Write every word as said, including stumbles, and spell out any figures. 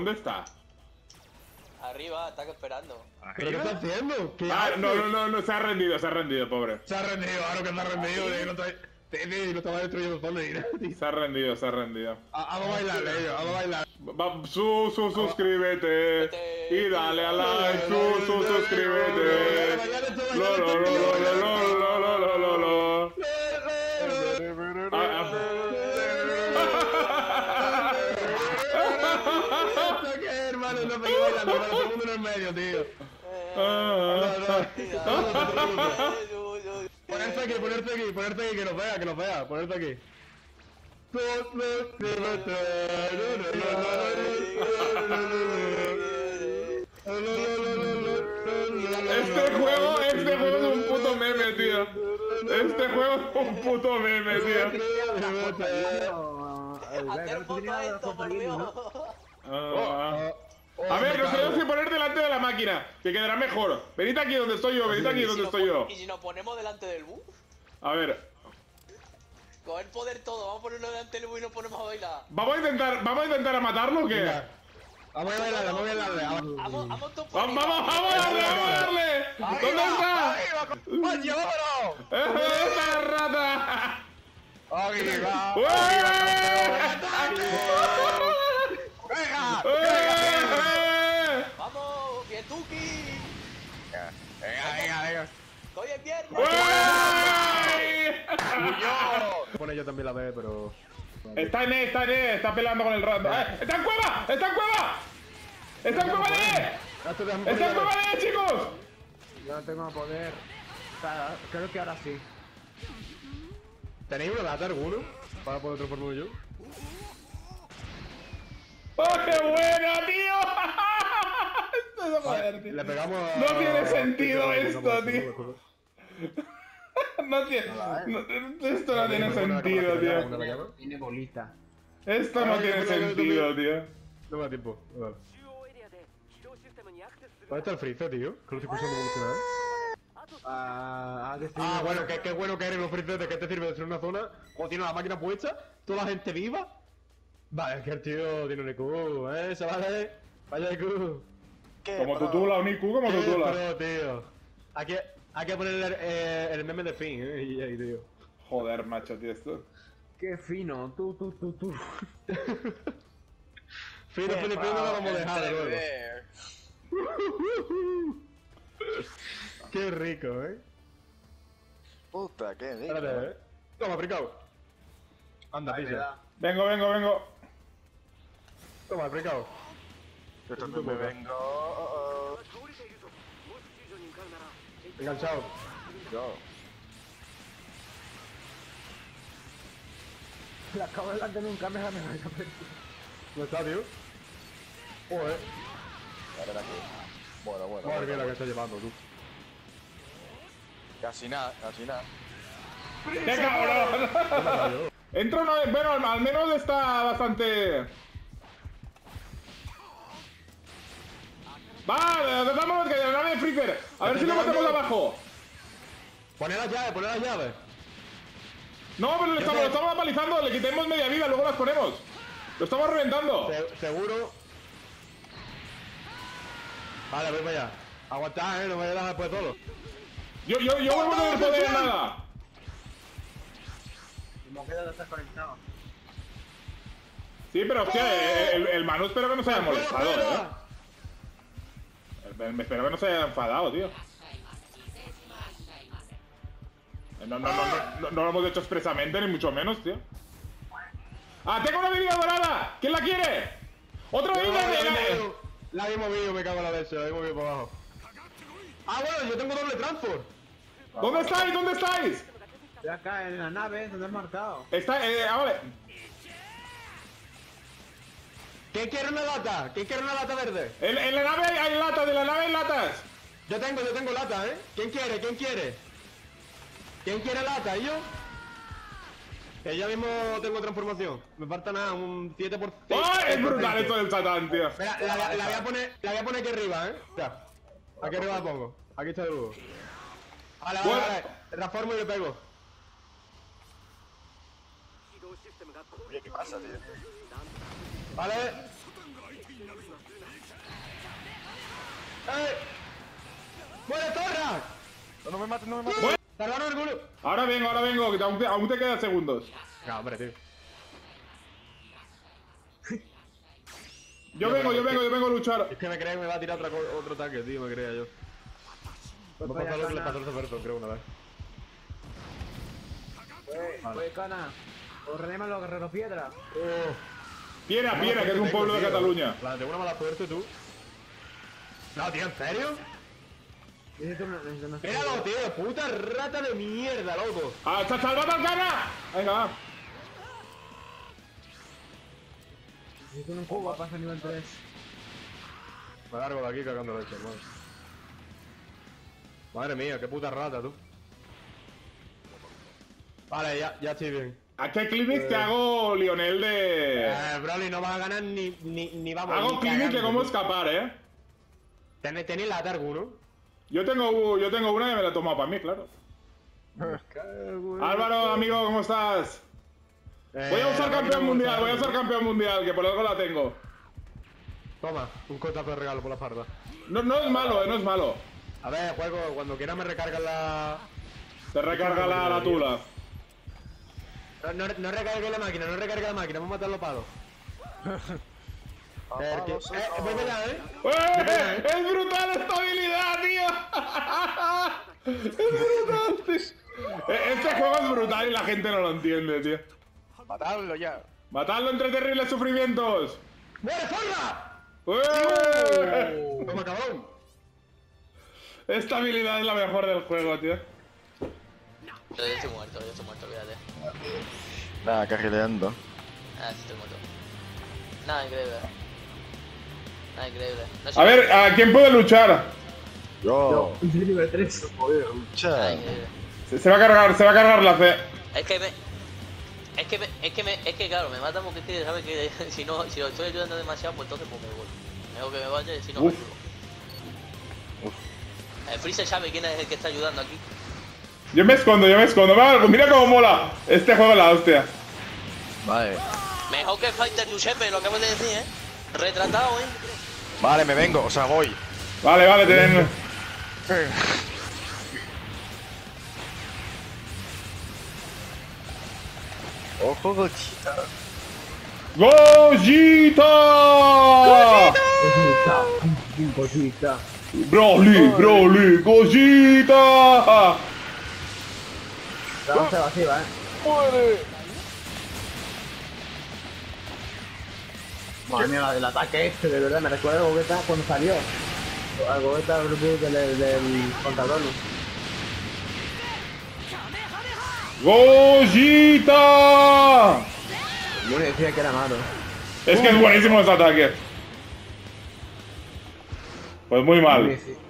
¿Dónde está? Arriba, está esperando. ¿Pero qué está haciendo? ¿Qué Ah, hace? no, no, no, no, se ha rendido, se ha rendido, pobre. Se ha rendido, claro que se ha rendido. tío, no está- tío, tío, no estaba destruyendo Fortnite. tío. Se ha rendido, se ha rendido. Ah, Vamos a bailar, tío, vamos a bailar. Va, su, su, suscríbete. Y dale a like, su, su, suscríbete. Lo, lo, lo, lo, lo, lo, lo, lo, lo, lo. Ah, ¿Esto qué, hermano? No me estoy bailando, hermano, todo el mundo en el medio, tío. ah. Ponerte aquí, ponerte aquí, ponerte aquí, que nos vea, que nos vea, ponerte aquí. Este juego, este juego es un puto meme, tío. Este juego es un puto meme, tío. Hacer foto a esto, por Dios. Ah. A ver, nos tenemos que poner delante de la máquina, que quedará mejor. Venid aquí donde estoy yo, venid aquí donde estoy yo. ¿Y si nos ponemos delante del bus? A ver, Coger poder todo, vamos a ponernos delante del bus y nos ponemos a bailar. ¿vamos a intentar, vamos a intentar a matarlo o qué? Vamos a bailarle, vamos a bailarle. Vamos, vamos todos por ¡Vamos, arriba. vamos, vamos a darle, vamos a darle! ¿Dónde está? ¡Coño, vámonos! ¿Dónde está la rata? ¡Arriba! ¡Venga! ¡Eh! ¡Vamos, Pietuki! Venga, venga, venga. ¡Hoy es viernes! ¡Uey! Pone yo también la B, pero... Está en E, está en E, está peleando con el rato. ¡Eh! ¡Está en cueva! ¡Está en cueva! ¡Está en cueva de E! ¡Está en cueva de E, chicos! Yo no tengo poder. O sea, creo que ahora sí. ¿Tenéis una lata alguno? Para poder transformarme yo. ¡Oh, qué bueno, tío! Esto es joder, tío. Le pegamos a... No tiene sentido a- esto, a- tío. No tiene... no- esto no tiene Una sentido, capacidad, tío. una llave. Tiene bolita. Esto no Ay, tiene bueno, yo sentido, también. tío. No me da tiempo. Vale. ¿Dónde está el freezer, tío? Que lo estoy pulsando evolucionar. Ah, ha decidido. Ah, bueno, qué, qué bueno que eres los freezers. ¿Qué te sirve de ser una zona cuando tiene la máquina puesta? Toda la gente viva. Vale, es que el tío tiene un I Q, ¿eh? Chavales, vaya I Q. Como Tutula, un I Q como Qué Tutula. pro, tío. Aquí, hay que poner el, eh, el meme de fin, ¿eh? Y ahí, tío. Joder, macho, tío, esto. Qué fino, tú, tú, tú, tú. Fino, Felipe, no lo vamos a dejar de luego. Qué rico, ¿eh? Puta, qué rico. Espérate, ¿eh? Toma, fricao. Anda, pisa. Vengo, vengo, vengo. Toma, fricao. Yo también me vengo. Oh, oh. Enganchado. Yo. Le acabo de dar de un Kamehameha. ¿Dónde está, tío? Joder. A ver aquí. Bueno, bueno. Madre mía, bueno. la que está llevando, tú. Casi nada, casi nada. ¡Qué cabrón! Entra una vez, bueno, al- al menos está bastante... Vale, vámonos que la nave de Freezer. A ver si lo matamos abajo. Poné las llaves, poné las llaves. No, pero le estamos, lo estamos apalizando, le quitemos media vida, luego las ponemos. Lo estamos reventando. Se- seguro. Vale, voy para allá. Aguantad, eh, no me dejas después todo. Yo, yo, yo vuelvo a tener poder en nada. Como queda de estar conectado. Sí, pero hostia, el, el Manu espero que no se haya molestado, Fuera, eh. fuera. El- Me espero que no se haya enfadado, tío. No, no, no, no, no, no lo hemos hecho expresamente, ni mucho menos, tío. ¡Ah, tengo una bebida dorada! ¿Quién la quiere? ¡Otra No, bebida la de he movido. La he movido, me cago en la leche, la he movido para abajo. Ah, bueno, yo tengo doble transport. ¿Dónde estáis? ¿Dónde estáis? Estoy acá en la nave, donde has marcado. Está, eh, ah, vale. ¿Quién quiere una lata? ¿Quién quiere una lata verde? En, en la nave hay latas, de la nave hay latas. Yo tengo, yo tengo lata, ¿eh? ¿Quién quiere? ¿Quién quiere? ¿Quién quiere lata? ¿Y yo? Que ya mismo tengo transformación. Me falta nada, un siete por ciento. ¡Oh, es brutal esto del Satán, tío! Mira, la, la- la voy a poner, la voy a poner aquí arriba, ¿eh? Ya. Aquí arriba la pongo. Aquí está el luego. Vale, vale, Bueno. vale. Le transformo y le pego. Oye, ¿qué pasa, tío? Vale. mates, no me mates. ¡Salvaron el culo! Ahora vengo, ahora vengo, que aún te, aún te quedan segundos. No, hombre, tío. Yo vengo, yo vengo, yo vengo a luchar. Es que me cree que me va a tirar otra co- otro ataque, tío, me creía yo. Pues Me ha vaya pasado lo que le cana. pasó a Roberto, creo, una vez. Pues cana. Ordenemos los guerreros piedra. Oh. Piera, Piera, que es un pueblo de Cataluña. La tengo una mala suerte, tú. No, tío, ¿en serio? Necesito una. Necesito una. Míralo, tío, puta rata de mierda, loco. ¡Ah, está salvado al cara! Venga, va. Necesito un cubo para pasar nivel tres. Me largo de aquí cagando leche, hermano. Madre mía, qué puta rata, tú. Vale, ya, ya estoy bien. ¿A qué clinic te hago, Lionel, de...? Eh, Broly, no vas a ganar ni, ni, ni vamos Hago ni clinic de cagando, cómo tú. escapar, ¿eh? ¿Tenéis, tenéis lata alguno? Yo tengo, yo tengo una y me la he tomado para mí, claro. Álvaro, amigo, ¿cómo estás? Voy a usar Eh, campeón no, mundial, no, voy a usar campeón mundial, que por algo la tengo. Toma, un cotazo de regalo por la espalda. No, no es malo, eh, no es malo. A ver, juego, cuando quieras me recargas la... Te recarga la, la tula. No, no, no recargues la máquina, no recargues la máquina, vamos a matar los palos. Eh, que- eh, voy para allá, ¿eh? ¡Eh! ¡Es brutal esta habilidad, tío! ¡Es brutal, tío! Eh, Este juego es brutal y la gente no lo entiende, tío. Matadlo ya. ¡Matadlo entre terribles sufrimientos! ¡Muere, zorra! ¡Eh! ¡Toma, cabrón! Esta habilidad es la mejor del juego, tío. Yo ya estoy muerto, yo estoy muerto, fíjate. Nada, carrileando. Ah, sí estoy muerto. Nada increíble. Nada increíble. No sé A ver, ¿a quién puede luchar? Yo. Nivel tres. Joder, Nada lucha. increíble. Se, se va a cargar, se va a cargar la C. Es que me... Es que me... Es que me... Es que claro, me mata porque es que sabes que si no... Si lo estoy ayudando demasiado, pues entonces pues me voy. Mejor que me vaya y si no me Uf. ayudo. El Freezer sabe quién es el que está ayudando aquí. Yo me escondo, yo me escondo. Va, mira cómo mola. Este juego es la hostia. Vale. Mejor que Fighter Giuseppe, lo acabo de decir, ¿eh? Retratado, ¿eh? Vale, me vengo, o sea, voy. Vale, vale, ten. Ojo, Gochita. ¡Gogita! Cosita. Cosita. Broly, Broly, Gogita. La base vacía, eh. ¡Muere! Madre mía, el ataque este, de verdad, me recuerda a Gogeta cuando salió. A Gogeta del, del, del contador. ¡Gogita! Yo le decía que era malo. Es que es buenísimo este ataque. Pues muy mal. Sí, sí.